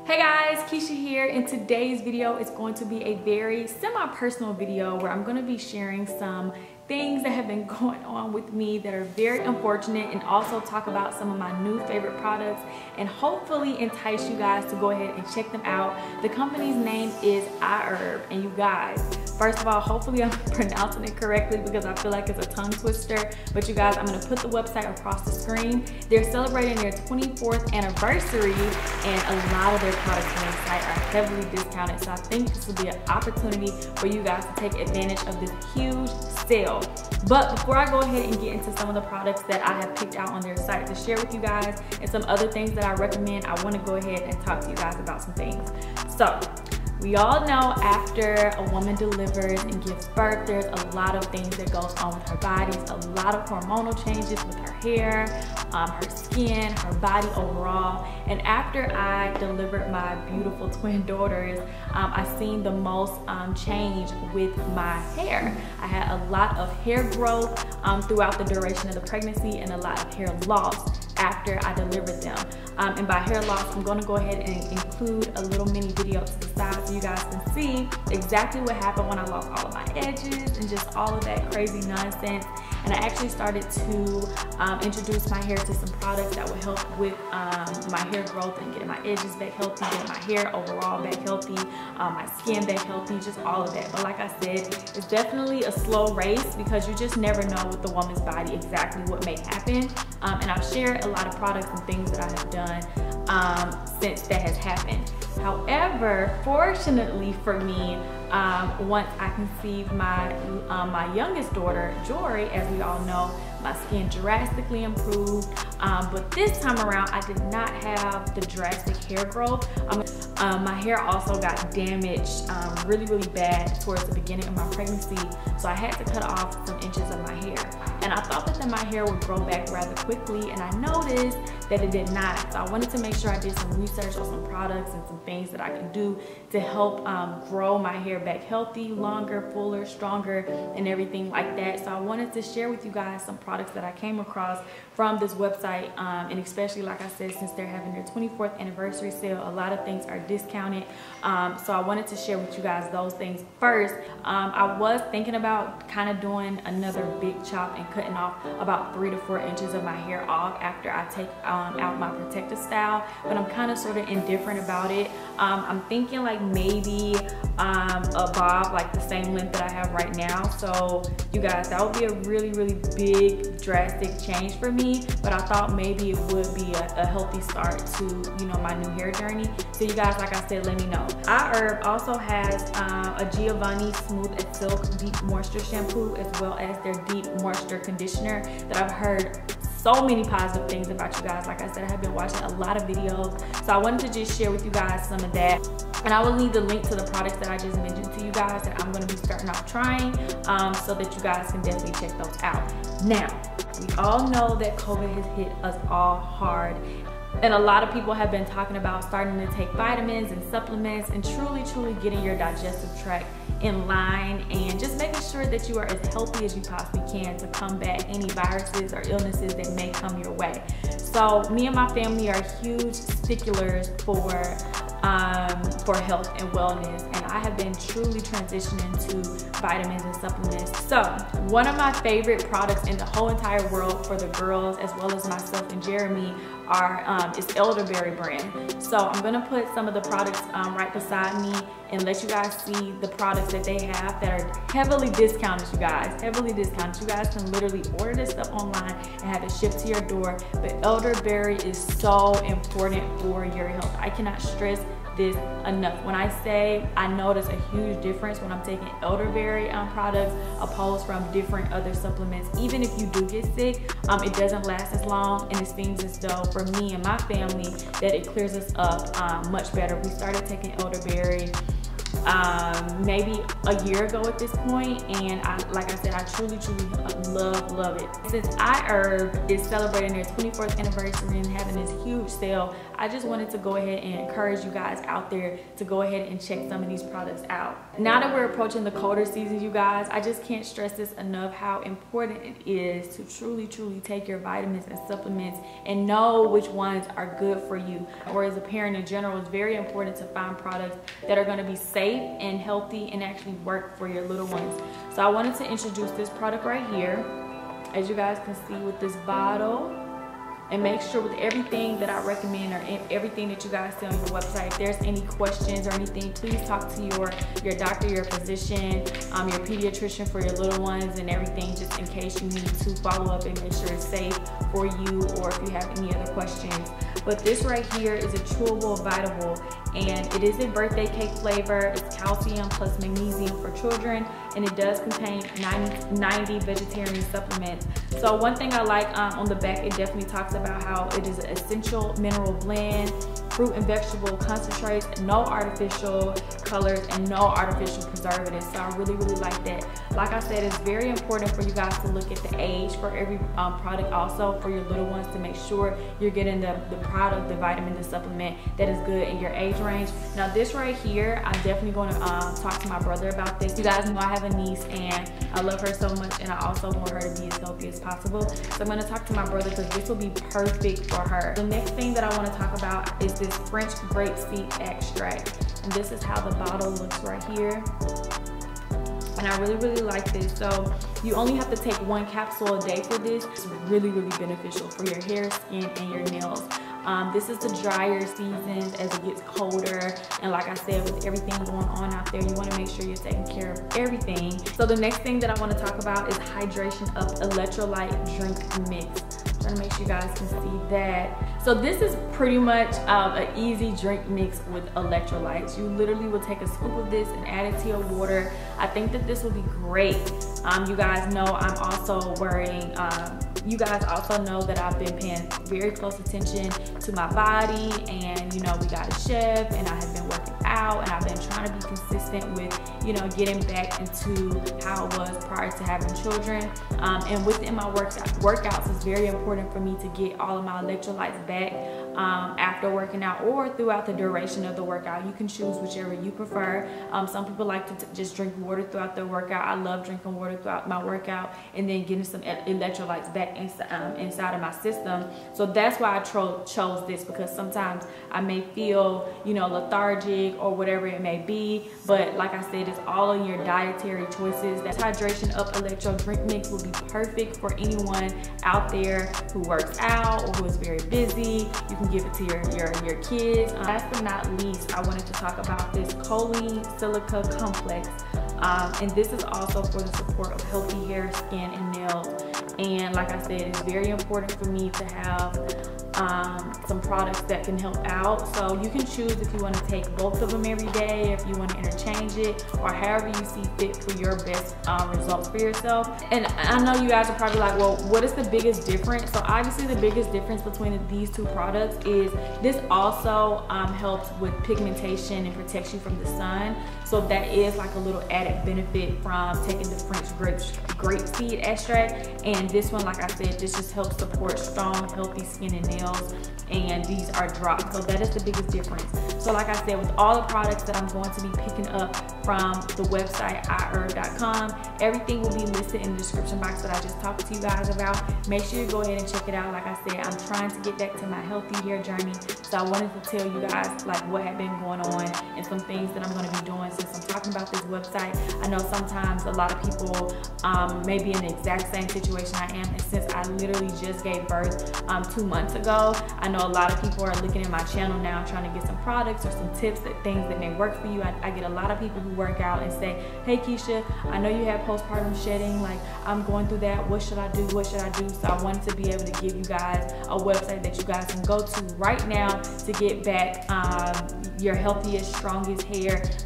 Hey guys, Keesha here. In today's video, it's going to be a very semi-personal video where I'm going to be sharing some things that have been going on with me that are very unfortunate, and also talk about some of my new favorite products and hopefully entice you guys to go ahead and check them out. The company's name is iHerb, and you guys, first of all, hopefully I'm pronouncing it correctly because I feel like it's a tongue twister, but you guys, I'm going to put the website across the screen. They're celebrating their 24th anniversary, and a lot of their products on their site are heavily discounted, so I think this will be an opportunity for you guys to take advantage of this huge sale. But before I go ahead and get into some of the products that I have picked out on their site to share with you guys and some other things that I recommend, I want to go ahead and talk to you guys about some things. So we all know after a woman delivers and gives birth, there's a lot of things that goes on with her body. A lot of hormonal changes with her hair, her skin, her body overall. And after I delivered my beautiful twin daughters, I seen the most change with my hair. I had a lot of hair growth throughout the duration of the pregnancy and a lot of hair loss after I delivered them. And by hair loss, I'm going to go ahead and include a little mini video to the side so you guys can see exactly what happened when I lost all of my edges and just all of that crazy nonsense. And I actually started to introduce my hair to some products that would help with my hair growth and getting my edges back healthy, getting my hair overall back healthy, my skin back healthy, just all of that. But like I said, it's definitely a slow race because you just never know with the woman's body exactly what may happen. And I've shared a lot of products and things that I have done since that has happened. However, fortunately for me, once I conceived my youngest daughter, Jory, as we all know, my skin drastically improved. But this time around, I did not have the drastic hair growth. My hair also got damaged really, really bad towards the beginning of my pregnancy. So I had to cut off some inches of my hair. And I thought that my hair would grow back rather quickly, and I noticed that it did not. So I wanted to make sure I did some research on some products and some things that I can do to help grow my hair back healthy, longer, fuller, stronger, and everything like that. So I wanted to share with you guys some products that I came across from this website, and especially, like I said, since they're having their 24th anniversary sale, a lot of things are discounted. So I wanted to share with you guys those things first. I was thinking about kind of doing another big chop and cutting off about 3 to 4 inches of my hair off after I take out my protective style, but I'm kind of sort of indifferent about it. I'm thinking like maybe a bob, like the same length that I have right now. So you guys, that would be a really, really big drastic change for me, but I thought maybe it would be a healthy start to, you know, my new hair journey. So you guys, like I said, let me know. iHerb also has a Giovanni Smooth as Silk Deep Moisture Shampoo, as well as their Deep Moisture Conditioner that I've heard so many positive things about. You guys, like I said, I have been watching a lot of videos, so I wanted to just share with you guys some of that. And I will leave the link to the products that I just mentioned to you guys that I'm going to be starting off trying, so that you guys can definitely check those out. Now, we all know that COVID has hit us all hard, and a lot of people have been talking about starting to take vitamins and supplements and truly getting your digestive tract in line and just making sure that you are as healthy as you possibly can to combat any viruses or illnesses that may come your way. So me and my family are huge sticklers for health and wellness, and I have been truly transitioning to vitamins and supplements. So one of my favorite products in the whole entire world for the girls, as well as myself and Jeremy, is elderberry brand. So I'm gonna put some of the products right beside me and let you guys see the products that they have that are heavily discounted, you guys. Heavily discounted. You guys can literally order this stuff online and have it shipped to your door. But elderberry is so important for your health. I cannot stress this enough. When I say I notice a huge difference when I'm taking elderberry products opposed from different other supplements, even if you do get sick, it doesn't last as long, and it seems as though for me and my family that it clears us up much better. We started taking elderberry maybe a year ago at this point, and like I said, I truly love it. Since iHerb is celebrating their 24th anniversary and having this huge sale, I just wanted to go ahead and encourage you guys out there to go ahead and check some of these products out. Now that we're approaching the colder season, you guys, I just can't stress this enough how important it is to truly take your vitamins and supplements and know which ones are good for you. Or as a parent in general, it's very important to find products that are going to be safe and healthy and actually work for your little ones. So I wanted to introduce this product right here, as you guys can see with this bottle. And make sure with everything that I recommend or everything that you guys see on your website, if there's any questions or anything, please talk to your doctor, your physician, your pediatrician for your little ones and everything, just in case you need to follow up and make sure it's safe for you or if you have any other questions. But this right here is a chewable Vitable, and it is a birthday cake flavor. It's calcium plus magnesium for children, and it does contain 90 vegetarian supplements. So one thing I like on the back, it definitely talks about how it is an essential mineral blend, fruit and vegetable concentrates, no artificial colors and no artificial preservatives. So I really like that. Like I said, it's very important for you guys to look at the age for every product, also for your little ones, to make sure you're getting the product, the vitamin, the supplement that is good in your age range. Now this right here, I'm definitely going to talk to my brother about this. You guys know I have a niece and I love her so much, and I also want her to be as healthy as possible. So I'm going to talk to my brother because this will be perfect for her. The next thing that I want to talk about is this French grape seed extract, and this is how the bottle looks right here. And I really like this. So you only have to take 1 capsule a day for this. It's really beneficial for your hair, skin, and your nails. This is the drier seasons as it gets colder, and like I said, with everything going on out there, you want to make sure you're taking care of everything. So the next thing that I want to talk about is HydrationUP Electrolyte Drink Mix. Trying to make sure you guys can see that. So this is pretty much an easy drink mix with electrolytes. You literally will take a scoop of this and add it to your water. I think that this will be great. You guys know I'm also wearing, you guys also know that I've been paying very close attention to my body, and you know, we got a chef and I have been working out, and I've been trying to be consistent with, you know, getting back into how it was prior to having children. And within my workouts, it's very important for me to get all of my electrolytes back after working out or throughout the duration of the workout. You can choose whichever you prefer. Some people like to just drink water throughout their workout. I love drinking water throughout my workout and then getting some electrolytes back inside of my system. So that's why I chose this, because sometimes I may feel, you know, lethargic or whatever it may be. But like I said, it's all in your dietary choices. That HydrationUP Electro Drink Mix will be perfect for anyone out there who works out or who is very busy. You can give it to your kids. Last but not least, I wanted to talk about this choline silica complex. And this is also for the support of healthy hair, skin, and nails. And like I said, it's very important for me to have some products that can help out. So you can choose if you want to take both of them every day, if you want to interchange it, or however you see fit for your best results for yourself. And I know you guys are probably like, well, what is the biggest difference? So obviously the biggest difference between these two products is this also helps with pigmentation and protects you from the sun. So that is like a little added benefit from taking the French grape seed extract. And this one, like I said, this just helps support strong, healthy skin and nails. And these are drops. So that is the biggest difference. So like I said, with all the products that I'm going to be picking up from the website iHerb.com, everything will be listed in the description box that I just talked to you guys about. Make sure you go ahead and check it out. Like I said, I'm trying to get back to my healthy hair journey. So I wanted to tell you guys like what had been going on and some things that I'm going to be doing since I'm talking about this website. I know sometimes a lot of people may be in the exact same situation I am, and since I literally just gave birth 2 months ago, I know a lot of people are looking at my channel now trying to get some products or some tips, that things that may work for you. I get a lot of people who work out and say, hey Keesha, I know you have postpartum shedding, like I'm going through that, what should I do, what should I do? So I wanted to be able to give you guys a website that you guys can go to right now to get back your healthiest, strongest hair,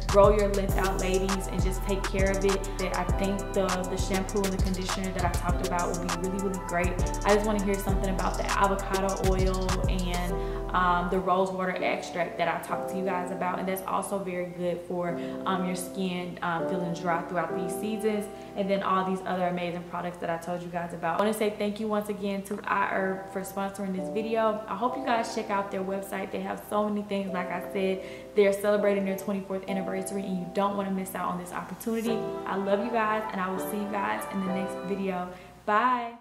grow your length out, ladies, and just take care of it. I think the shampoo and the conditioner that I talked about will be really, really great. I just want to hear something about the avocado oil and the rose water extract that I talked to you guys about, and that's also very good for your skin feeling dry throughout these seasons, and then all these other amazing products that I told you guys about. I want to say thank you once again to iHerb for sponsoring this video. I hope you guys check out their website. They have so many things. Like I said, they're celebrating their 24th anniversary, and you don't want to miss out on this opportunity. I love you guys, and I will see you guys in the next video. Bye.